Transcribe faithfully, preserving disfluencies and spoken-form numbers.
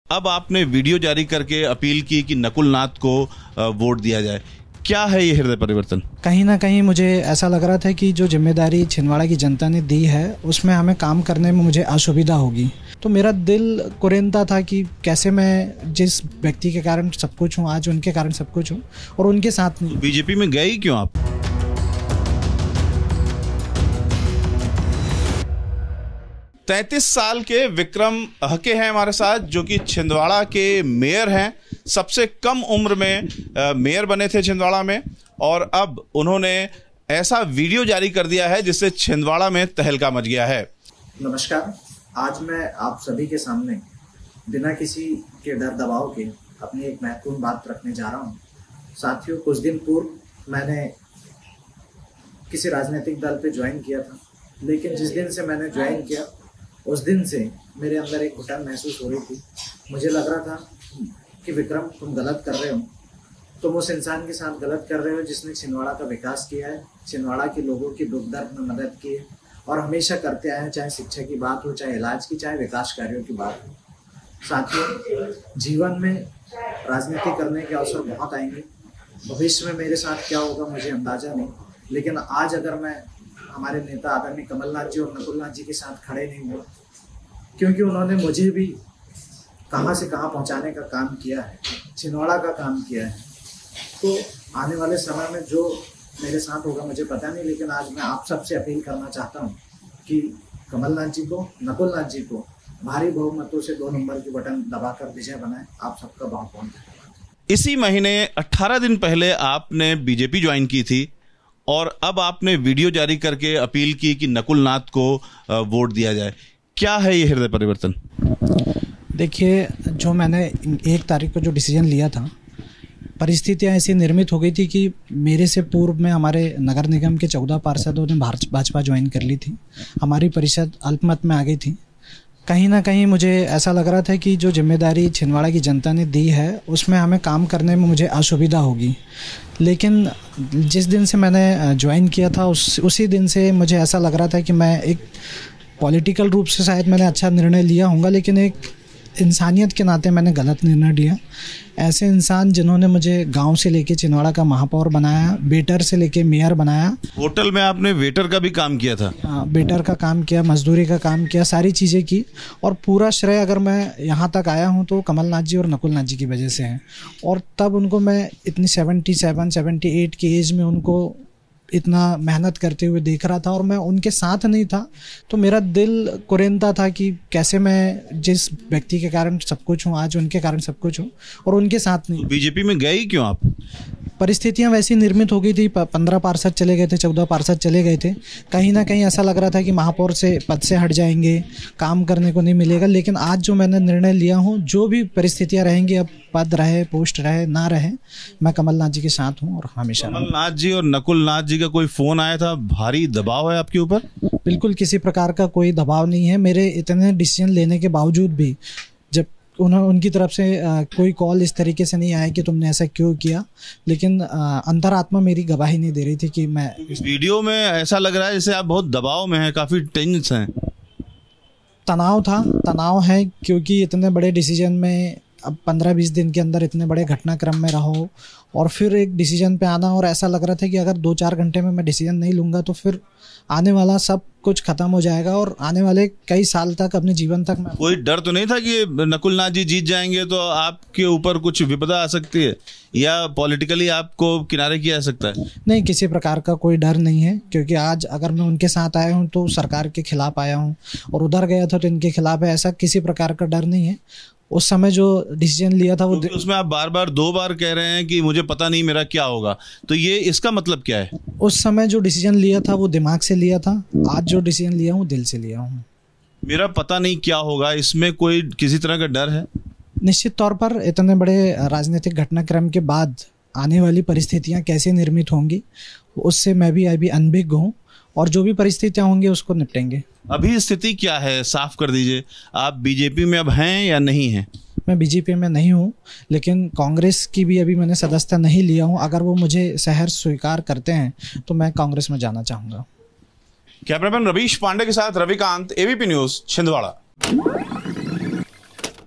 अब आपने वीडियो जारी करके अपील की कि नकुल नाथ को वोट दिया जाए। क्या है ये हृदय परिवर्तन? कहीं ना कहीं मुझे ऐसा लग रहा था कि जो जिम्मेदारी छिंदवाड़ा की जनता ने दी है उसमें हमें काम करने में मुझे असुविधा होगी। तो मेरा दिल कुरेदता था कि कैसे मैं जिस व्यक्ति के कारण सब कुछ हूँ, आज उनके कारण सब कुछ हूँ और उनके साथ नहीं। बीजेपी में गए ही क्यों आप? तैंतीस साल के विक्रम हके हैं हमारे साथ, जो कि छिंदवाड़ा के मेयर हैं। सबसे कम उम्र में मेयर बने थे छिंदवाड़ा में और अब उन्होंने ऐसा वीडियो जारी कर दिया है जिससे छिंदवाड़ा में तहलका मच गया है। नमस्कार, आज मैं आप सभी के सामने बिना किसी के डर दबाव के अपनी एक महत्वपूर्ण बात रखने जा रहा हूँ। साथियों, कुछ दिन पूर्व मैंने किसी राजनीतिक दल पे ज्वाइन किया था, लेकिन जिस दिन से मैंने ज्वाइन किया उस दिन से मेरे अंदर एक घुटन महसूस हो रही थी। मुझे लग रहा था कि विक्रम, तुम गलत कर रहे हो, तुम उस इंसान के साथ गलत कर रहे हो जिसने छिंदवाड़ा का विकास किया है, छिंदवाड़ा के लोगों की दुख दर्द में मदद की है और हमेशा करते आए हैं, चाहे शिक्षा की बात हो, चाहे इलाज की, चाहे विकास कार्यों की बात हो। साथियों, जीवन में राजनीति करने के अवसर बहुत आएंगे। भविष्य में मेरे साथ क्या होगा मुझे अंदाजा नहीं, लेकिन आज अगर मैं हमारे नेता आदरणीय कमलनाथ जी और नकुल नाथ जी के साथ खड़े नहीं हुए, क्योंकि उन्होंने मुझे भी कहां से कहां पहुंचाने का काम किया है, छिंदवाड़ा का काम किया है, तो आने वाले समय में जो मेरे साथ होगा मुझे पता नहीं। लेकिन आज मैं आप सबसे अपील करना चाहता हूं कि कमलनाथ जी को, नकुल नाथ जी को भारी बहुमतों से दो नंबर की बटन दबाकर विजय बनाए। आप सबका बहुत बहुत धन्यवाद। इसी महीने अठारह दिन पहले आपने बीजेपी ज्वाइन की थी और अब आपने वीडियो जारी करके अपील की कि नकुल नाथ को वोट दिया जाए। क्या है ये हृदय परिवर्तन? देखिए, जो मैंने एक तारीख को जो डिसीजन लिया था, परिस्थितियां ऐसी निर्मित हो गई थी कि मेरे से पूर्व में हमारे नगर निगम के चौदह पार्षदों ने भाजपा ज्वाइन कर ली थी। हमारी परिषद अल्पमत में आ गई थी। कहीं ना कहीं मुझे ऐसा लग रहा था कि जो जिम्मेदारी छिंदवाड़ा की जनता ने दी है उसमें हमें काम करने में मुझे असुविधा होगी। लेकिन जिस दिन से मैंने ज्वाइन किया था उस उसी दिन से मुझे ऐसा लग रहा था कि मैं एक पॉलिटिकल रूप से शायद मैंने अच्छा निर्णय लिया होगा, लेकिन एक इंसानियत के नाते मैंने गलत निर्णय लिया। ऐसे इंसान जिन्होंने मुझे गांव से लेके छिंदवाड़ा का महापौर बनाया, वेटर से लेके मेयर बनाया। होटल में आपने वेटर का भी काम किया था? हाँ, वेटर का काम किया, मजदूरी का काम किया, सारी चीज़ें की और पूरा श्रेय अगर मैं यहाँ तक आया हूँ तो कमलनाथ जी और नकुल नाथ जी की वजह से है। और तब उनको मैं इतनी सेवेंटी सेवन सेवेंटी एट की एज में उनको इतना मेहनत करते हुए देख रहा था और मैं उनके साथ नहीं था, तो मेरा दिल कुरेदता था कि कैसे मैं जिस व्यक्ति के कारण सब कुछ हूँ, आज उनके कारण सब कुछ हूँ और उनके साथ नहीं। बीजेपी में गए ही क्यों आप? परिस्थितियां वैसी निर्मित हो गई थी। पंद्रह पार्षद चले गए थे, चौदह पार्षद चले गए थे। कहीं ना कहीं ऐसा लग रहा था कि महापौर से पद से हट जाएंगे, काम करने को नहीं मिलेगा। लेकिन आज जो मैंने निर्णय लिया हूँ, जो भी परिस्थितियां रहेंगी, अब पद रहे, पोस्ट रहे, ना रहे, मैं कमलनाथ जी के साथ हूँ और हमेशा। कमलनाथ जी और नकुल नाथ जी का कोई फोन आया था? भारी दबाव है आपके ऊपर? बिल्कुल किसी प्रकार का कोई दबाव नहीं है। मेरे इतने डिसीजन लेने के बावजूद भी जब उन्होंने उनकी तरफ से आ, कोई कॉल इस तरीके से नहीं आया कि तुमने ऐसा क्यों किया, लेकिन अंतरात्मा मेरी गवाही नहीं दे रही थी कि मैं। वीडियो में ऐसा लग रहा है जैसे आप बहुत दबाव में हैं, काफी टेंस हैं। तनाव था, तनाव है, क्योंकि इतने बड़े डिसीजन में अब पंद्रह बीस दिन के अंदर इतने बड़े घटनाक्रम में रहो और फिर एक डिसीजन पे आना, और ऐसा लग रहा था कि अगर दो चार घंटे में मैं डिसीजन नहीं लूँगा तो फिर आने वाला सब कुछ खत्म हो जाएगा और आने वाले कई साल तक, अपने जीवन तक मैं। कोई डर तो नहीं था कि नकुल नाथ जी जीत जाएंगे तो आपके ऊपर कुछ विपदा आ सकती है या पॉलिटिकली आपको किनारे किया जा सकता है? नहीं, किसी प्रकार का कोई डर नहीं है, क्योंकि आज अगर मैं उनके साथ आया हूँ तो सरकार के खिलाफ आया हूँ और उधर गया था तो इनके खिलाफ है। ऐसा किसी प्रकार का डर नहीं है। उस समय जो डिसीजन लिया था वो, उसमें आप बार बार दो बार कह रहे हैं कि मुझे पता नहीं मेरा क्या होगा, तो ये इसका मतलब क्या है? उस समय जो डिसीजन लिया था वो दिमाग से लिया था, आज जो डिसीजन लिया हूँ दिल से लिया हूँ। मेरा पता नहीं क्या होगा, इसमें कोई किसी तरह का डर है? निश्चित तौर पर इतने बड़े राजनीतिक घटनाक्रम के बाद आने वाली परिस्थितियाँ कैसे निर्मित होंगी उससे मैं भी अभी अनभिज्ञ हूँ और जो भी परिस्थितियाँ होंगी उसको निपटेंगे। अभी स्थिति क्या है, साफ कर दीजिए। आप बीजेपी में अब हैं या नहीं हैं? मैं बीजेपी में नहीं हूँ, लेकिन कांग्रेस की भी अभी मैंने सदस्यता नहीं लिया हूँ। अगर वो मुझे सहर्ष स्वीकार करते हैं तो मैं कांग्रेस में जाना चाहूँगा। कैमरामैन रवीश पांडे के साथ रविकांत, एबीपी न्यूज़, छिंदवाड़ा।